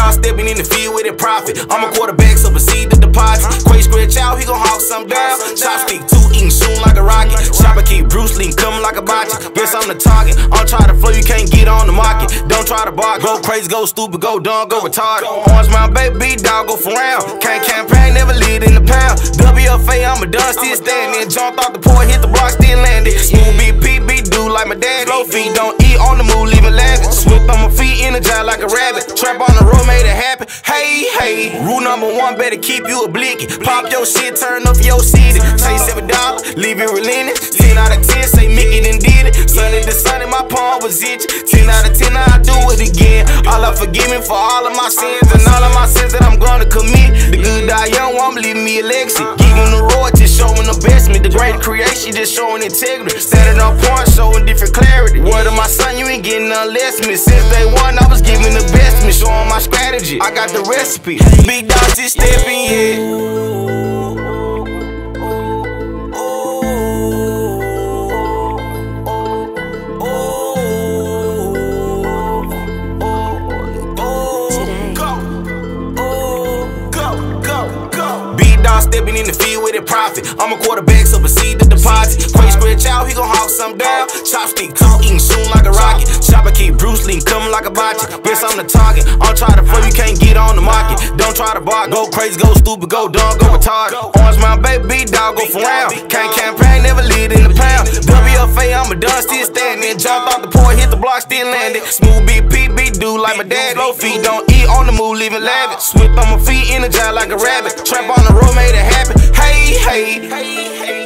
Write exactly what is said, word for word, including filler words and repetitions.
dog stepping in the field with a profit. I'm a quarterback, so proceed to deposit. Quay scratch out, he gon' hawk some down. Chopstick two, eating soon like a rocket. Chopper keep Bruce Lee coming like a botch. Guess I'm the target. I'm try to flow, you can't get on the market. Don't try to bark. Go crazy, go stupid, go dumb, go retarded. Orange my baby dog, go for round. Can't campaign, never lead in the pound. W F A, I'm a done, still standing. Jumped off the port, hit the block, still landed. Smooth B P, B dude like my dad. Low feet, don't eat on the move, leave it lavish. Swift on my feet, energized like a rabbit. Trap on the road, made it happen. Hey, hey. Rule number one, better keep you a blicky. Pop your shit, turn up your city. Say seven dollars, leave it relenting. Ten out of ten, say Mickey done did it. Sunny to sunny, my palm was itchy. Ten out of ten, I'll do it again. Allah forgive me for all of my sins and all of my sins that I'm gonna commit. The good die young, I'm leaving me a legacy. Giving the royalty, showing the best me. The great creation, just showing integrity. Standing on point, showing different clarity. Word of my son, you ain't getting none less me. Since day one, I was giving the best me. Showing my strategy, I got the recipe. Big dogs just stepping, yeah. Stepping in the field with a profit. I'm a quarterback, so proceed to deposit. Quay scratch out, he gon' hawk some down. Chopstick two, eating soon like a rocket. Chopper keep Bruce Lee coming like a botch. Guess I'm the target. I'm try to flow, you can't get on the market. Don't try to bark. Go crazy, go stupid, go dumb, go retarded. Orange my baby dog, go for round. Can't campaign, never lead in the pound. W F A, I'm a done, still standing. Jumped off the port, hit the block, still landed. Smooth B P, B dude like my dad. Low feet, don't eat on the move, leaving lavish. Swift on my feet, energized like a rabbit. Trap on the road, made it happen. Hey, hey, hey, hey.